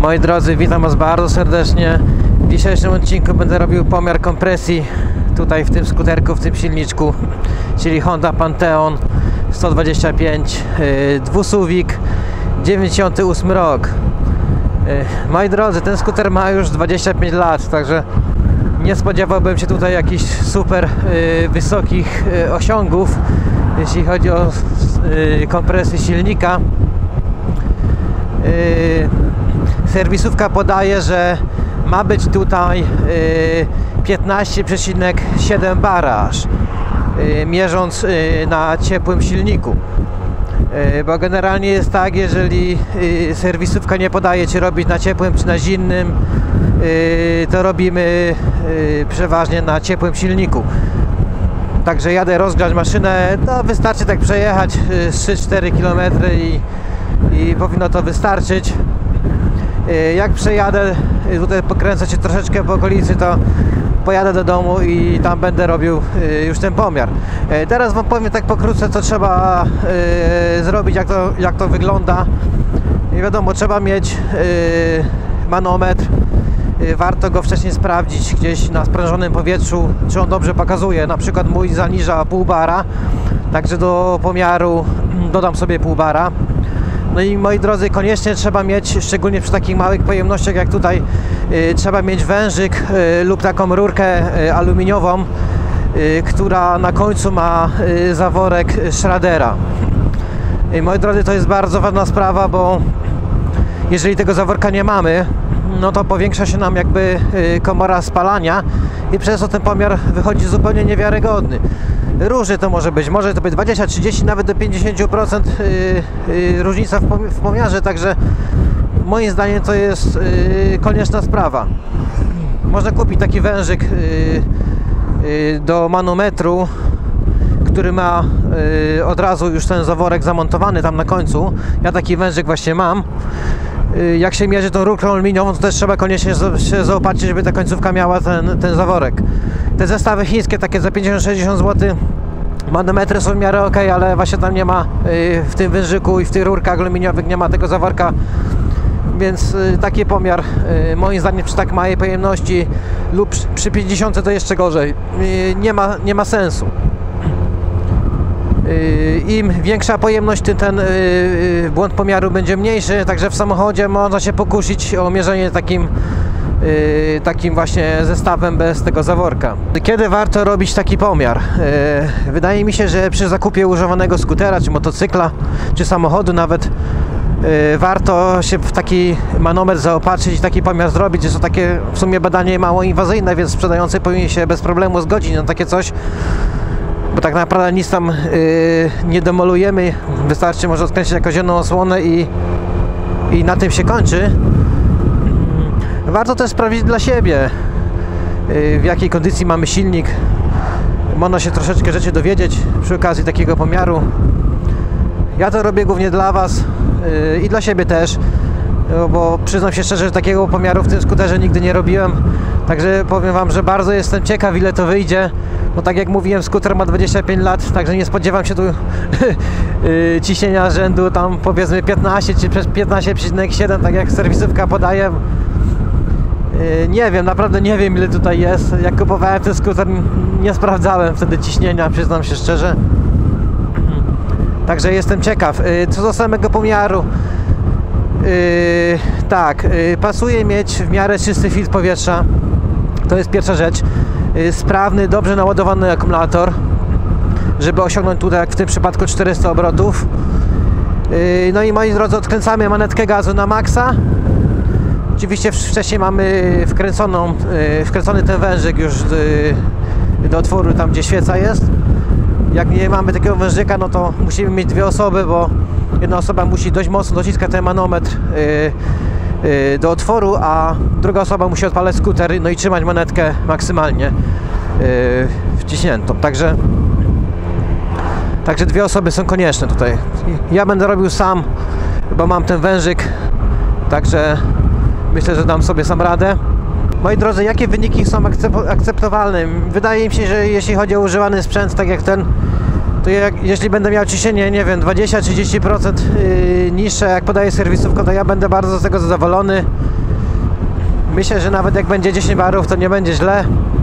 Moi drodzy, witam Was bardzo serdecznie. W dzisiejszym odcinku będę robił pomiar kompresji tutaj w tym skuterku, w tym silniczku, czyli Honda Pantheon 125 dwusuwik, 98 rok. Moi drodzy, ten skuter ma już 25 lat, także nie spodziewałbym się tutaj jakichś super wysokich osiągów, jeśli chodzi o kompresję silnika. Serwisówka podaje, że ma być tutaj 15,7 bara aż, mierząc na ciepłym silniku. Bo generalnie jest tak, jeżeli serwisówka nie podaje, czy robić na ciepłym, czy na zimnym, to robimy przeważnie na ciepłym silniku. Także jadę rozgrzać maszynę, no wystarczy tak przejechać 3-4 km i powinno to wystarczyć. Jak przejadę, tutaj pokręcę się troszeczkę po okolicy, to pojadę do domu i tam będę robił już ten pomiar. Teraz Wam powiem tak pokrótce, co trzeba zrobić, jak to wygląda. I wiadomo, trzeba mieć manometr. Warto go wcześniej sprawdzić gdzieś na sprężonym powietrzu, czy on dobrze pokazuje. Na przykład mój zaniża pół bara, także do pomiaru dodam sobie pół bara. No i moi drodzy, koniecznie trzeba mieć, szczególnie przy takich małych pojemnościach jak tutaj, trzeba mieć wężyk lub taką rurkę aluminiową, która na końcu ma zaworek Schradera. Moi drodzy, to jest bardzo ważna sprawa, bo jeżeli tego zaworka nie mamy, no to powiększa się nam jakby komora spalania i przez to ten pomiar wychodzi zupełnie niewiarygodny. Różnie to może być 20, 30, nawet do 50% różnica w pomiarze, także moim zdaniem to jest konieczna sprawa. Można kupić taki wężyk do manometru, który ma od razu już ten zaworek zamontowany tam na końcu. Ja taki wężyk właśnie mam. Jak się mierzy tą rurką aluminiową, to też trzeba koniecznie się zaopatrzyć, żeby ta końcówka miała ten zaworek. Te zestawy chińskie, takie za 50-60 zł, manometry są w miarę ok, ale właśnie tam nie ma w tym wężyku i w tych rurkach aluminiowych nie ma tego zaworka, więc taki pomiar moim zdaniem przy tak małej pojemności lub przy 50 to jeszcze gorzej, nie ma sensu. Im większa pojemność, tym ten błąd pomiaru będzie mniejszy, także w samochodzie można się pokusić o mierzenie takim właśnie zestawem bez tego zaworka. Kiedy warto robić taki pomiar? Wydaje mi się, że przy zakupie używanego skutera, czy motocykla, czy samochodu nawet, warto się w taki manometr zaopatrzyć i taki pomiar zrobić. Jest to takie w sumie badanie mało inwazyjne, więc sprzedający powinien się bez problemu zgodzić na takie coś, bo tak naprawdę nic tam nie demolujemy, wystarczy może odkręcić jakąś jedną osłonę i na tym się kończy. Warto też sprawdzić dla siebie, w jakiej kondycji mamy silnik. Można się troszeczkę rzeczy dowiedzieć przy okazji takiego pomiaru. Ja to robię głównie dla Was i dla siebie też, bo przyznam się szczerze, że takiego pomiaru w tym skuterze nigdy nie robiłem. Także powiem Wam, że bardzo jestem ciekaw, ile to wyjdzie. No tak jak mówiłem, skuter ma 25 lat, także nie spodziewam się tu ciśnienia rzędu tam powiedzmy 15 czy 15,7, tak jak serwisówka podaje. Nie wiem, naprawdę nie wiem, ile tutaj jest. Jak kupowałem ten skuter, nie sprawdzałem wtedy ciśnienia, przyznam się szczerze. Także jestem ciekaw. Co do samego pomiaru, pasuje mieć w miarę czysty filtr powietrza. To jest pierwsza rzecz. Sprawny, dobrze naładowany akumulator, żeby osiągnąć tutaj, jak w tym przypadku, 400 obrotów. No i moi drodzy, odkręcamy manetkę gazu na maksa. Oczywiście wcześniej mamy wkręcony ten wężyk już do otworu, tam gdzie świeca jest. Jak nie mamy takiego wężyka, no to musimy mieć dwie osoby, bo jedna osoba musi dość mocno dociskać ten manometr do otworu, a druga osoba musi odpalać skuter, no i trzymać manetkę maksymalnie wciśniętą. Także dwie osoby są konieczne tutaj. Ja będę robił sam, bo mam ten wężyk, także myślę, że dam sobie sam radę. Moi drodzy, jakie wyniki są akceptowalne? Wydaje mi się, że jeśli chodzi o używany sprzęt, tak jak ten, to jeśli będę miał ciśnienie, nie wiem, 20-30% niższe, jak podaje serwisówka, to ja będę bardzo z tego zadowolony. Myślę, że nawet jak będzie 10 barów, to nie będzie źle.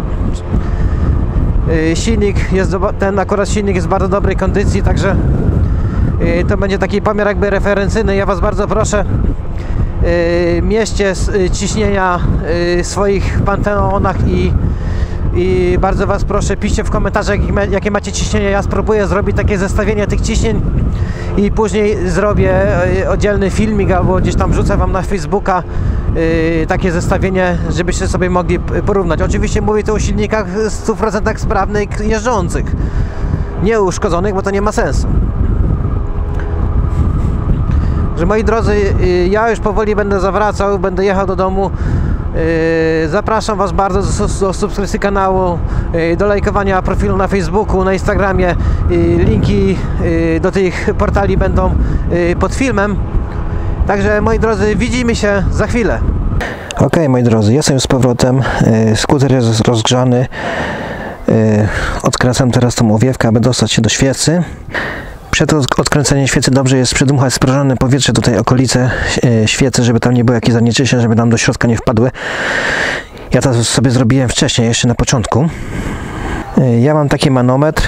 Silnik jest, ten akurat silnik jest w bardzo dobrej kondycji, także to będzie taki pomiar jakby referencyjny. Ja Was bardzo proszę, mieście ciśnienia w swoich panteonach i bardzo Was proszę, piszcie w komentarzach, jakie macie ciśnienie. Ja spróbuję zrobić takie zestawienie tych ciśnień i później zrobię oddzielny filmik albo gdzieś tam wrzucę Wam na Facebooka takie zestawienie, żebyście sobie mogli porównać. Oczywiście mówię tu o silnikach w 100% sprawnych, jeżdżących, nie uszkodzonych, bo to nie ma sensu. Że moi drodzy, ja już powoli będę zawracał, będę jechał do domu. Zapraszam Was bardzo do subskrypcji kanału, do lajkowania profilu na Facebooku, na Instagramie. Linki do tych portali będą pod filmem. Także moi drodzy, widzimy się za chwilę. Ok, moi drodzy, jestem z powrotem. Skuter jest rozgrzany. Odkręcam teraz tą owiewkę, aby dostać się do świecy. Przed odkręceniem świecy dobrze jest przedmuchać sprężone powietrze tutaj okolice świecy, żeby tam nie było jakichś zanieczyszczeń, żeby nam do środka nie wpadły. Ja to sobie zrobiłem wcześniej, jeszcze na początku. Ja mam taki manometr,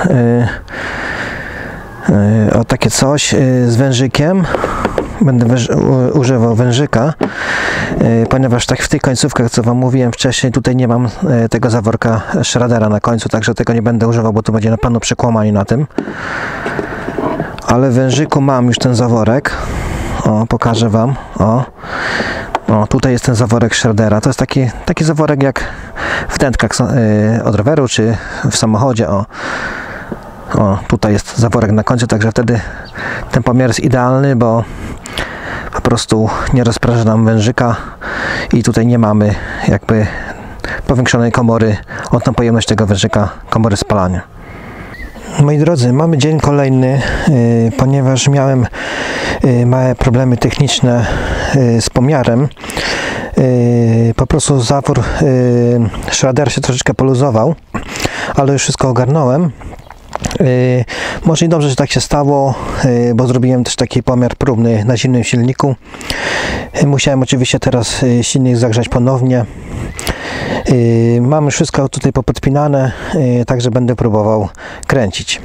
o takie coś z wężykiem. Będę używał wężyka, ponieważ tak w tych końcówkach, co Wam mówiłem wcześniej, tutaj nie mam tego zaworka Schradera na końcu, także tego nie będę używał, bo tu będzie na pewno przekłamanie na tym. Ale w wężyku mam już ten zaworek. O, pokażę Wam. O, tutaj jest ten zaworek Schradera. To jest taki zaworek jak w dętkach od roweru czy w samochodzie. O, tutaj jest zaworek na końcu, także wtedy ten pomiar jest idealny, bo po prostu nie rozpręża nam wężyka i tutaj nie mamy jakby powiększonej komory, tą pojemność tego wężyka, komory spalania. Moi drodzy, mamy dzień kolejny, ponieważ miałem małe problemy techniczne z pomiarem. Po prostu zawór Schrader się troszeczkę poluzował, ale już wszystko ogarnąłem. Może i dobrze, że tak się stało, bo zrobiłem też taki pomiar próbny na zimnym silniku. Musiałem oczywiście teraz silnik zagrzać ponownie. Mam już wszystko tutaj popodpinane, także będę próbował kręcić.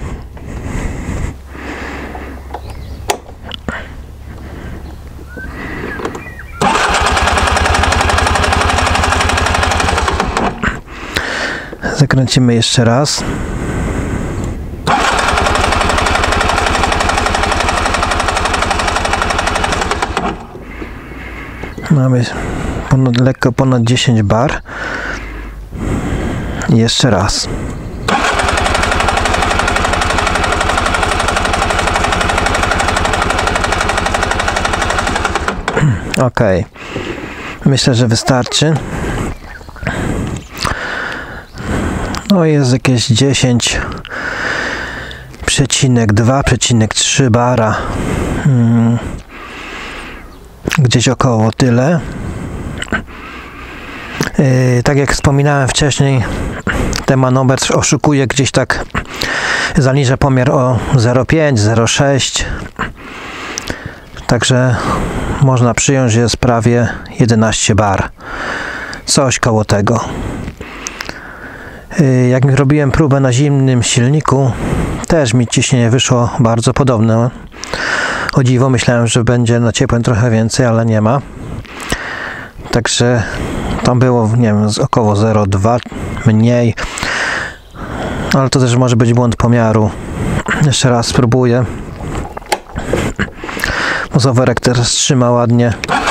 Zakręcimy jeszcze raz. Mamy lekko ponad 10 bar. I jeszcze raz. Ok. Myślę, że wystarczy. No jest jakieś 10,2-3 bara. Gdzieś około tyle. Tak jak wspominałem wcześniej, ten manometr oszukuje, gdzieś tak zaniża pomiar o 0,5, 0,6. Także można przyjąć, że jest prawie 11 bar. Coś koło tego. Jak robiłem próbę na zimnym silniku, też mi ciśnienie wyszło bardzo podobne. O dziwo, myślałem, że będzie na ciepłym trochę więcej, ale nie ma. Także tam było, nie wiem, około 0,2 mniej. Ale to też może być błąd pomiaru. Jeszcze raz spróbuję. Zaworek teraz trzyma ładnie.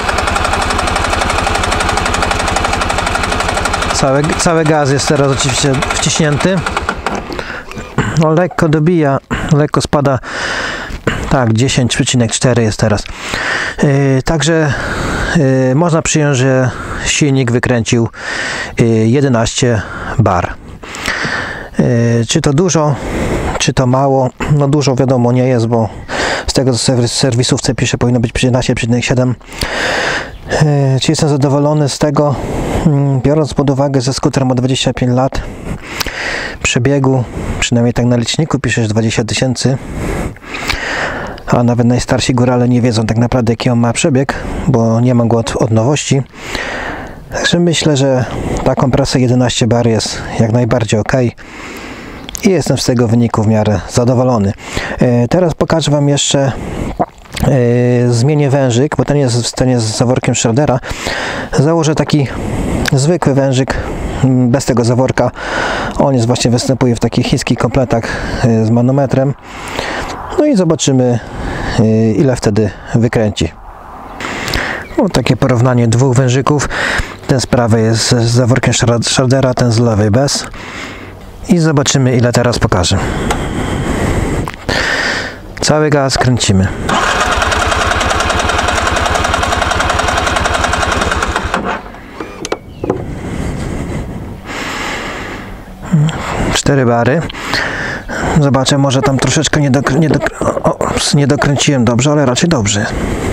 Cały gaz jest teraz oczywiście wciśnięty. No lekko dobija, lekko spada. Tak, 10,4 jest teraz. Także można przyjąć, że silnik wykręcił 11 bar. Czy to dużo, czy to mało? No dużo wiadomo nie jest, bo z tego co w serwisówce pisze, powinno być 11,7. Czy jestem zadowolony z tego? Biorąc pod uwagę, że skuter ma 25 lat przebiegu, przynajmniej tak na liczniku pisze, że 20 000, a nawet najstarsi górale nie wiedzą tak naprawdę, jaki on ma przebieg, bo nie ma go od nowości. Także myślę, że ta kompresja 11 bar jest jak najbardziej ok i jestem z tego wyniku w miarę zadowolony. Teraz pokażę Wam jeszcze, zmienię wężyk, bo ten jest z zaworkiem Schradera. Założę taki zwykły wężyk bez tego zaworka. On jest właśnie, występuje w takich chińskich kompletach z manometrem. No i zobaczymy, ile wtedy wykręci. No, takie porównanie dwóch wężyków. Ten z prawej jest z zaworkiem Schradera, ten z lewej bez. I zobaczymy, ile teraz pokaże. Cały gaz kręcimy. Cztery bary. Zobaczę, może tam troszeczkę nie dokręciłem dobrze, ale raczej dobrze.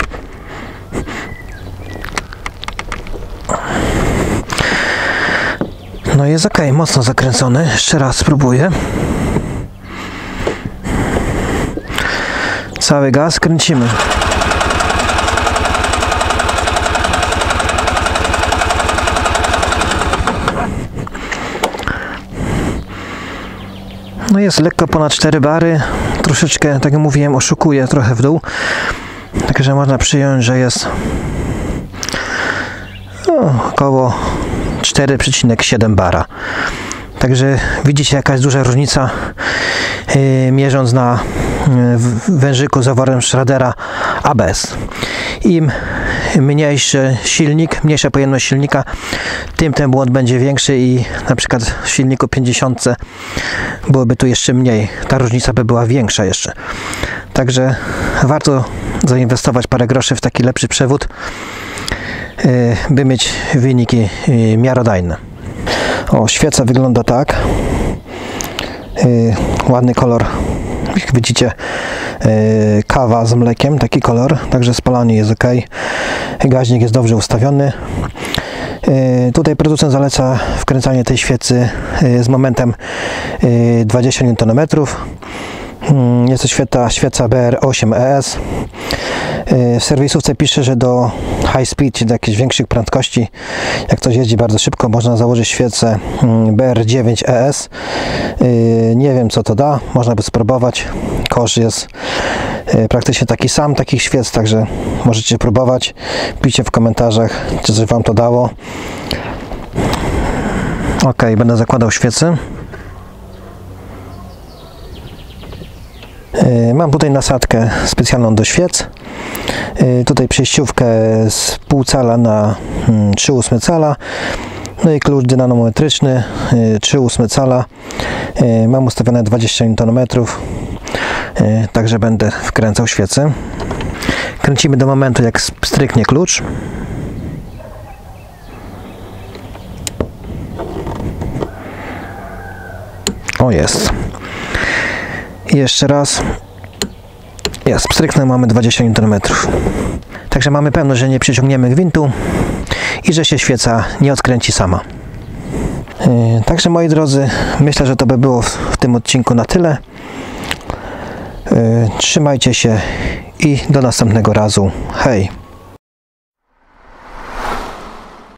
No jest ok, mocno zakręcony. Jeszcze raz spróbuję. Cały gaz kręcimy. No jest lekko ponad 4 bary. Troszeczkę, tak jak mówiłem, oszukuje trochę w dół. Także można przyjąć, że jest około 4,7 bara. Także widzicie, jaka jest duża różnica, mierząc na wężyku zaworem Schradera ABS. Im mniejszy silnik, mniejsza pojemność silnika, tym ten błąd będzie większy i na przykład w silniku 50 byłoby tu jeszcze mniej. Ta różnica by była większa jeszcze. Także warto zainwestować parę groszy w taki lepszy przewód, by mieć wyniki miarodajne. O, świeca wygląda tak. Ładny kolor. Jak widzicie, kawa z mlekiem, taki kolor. Także spalanie jest ok. Gaźnik jest dobrze ustawiony. Tutaj producent zaleca wkręcanie tej świecy z momentem 20 Nm. Jest to świeca BR8ES. W serwisówce pisze, że do high speed, czyli do jakichś większych prędkości, jak coś jeździ bardzo szybko, można założyć świecę BR9ES. Nie wiem, co to da, można by spróbować. Kosz jest praktycznie taki sam, takich świec, także możecie próbować. Piszcie w komentarzach, czy coś Wam to dało. Ok, będę zakładał świecę. Mam tutaj nasadkę specjalną do świec. Tutaj przejściówkę z pół cala na 3/8 cala. No i klucz dynamometryczny 3/8 cala. Mam ustawione 20 Nm. Także będę wkręcał świecę. Kręcimy do momentu, jak stryknie klucz. O, jest. I jeszcze raz. Jest, pstryknę, mamy 20 Nm. Także mamy pewność, że nie przyciągniemy gwintu i że się świeca nie odkręci sama. Także moi drodzy, myślę, że to by było w tym odcinku na tyle. Trzymajcie się i do następnego razu. Hej!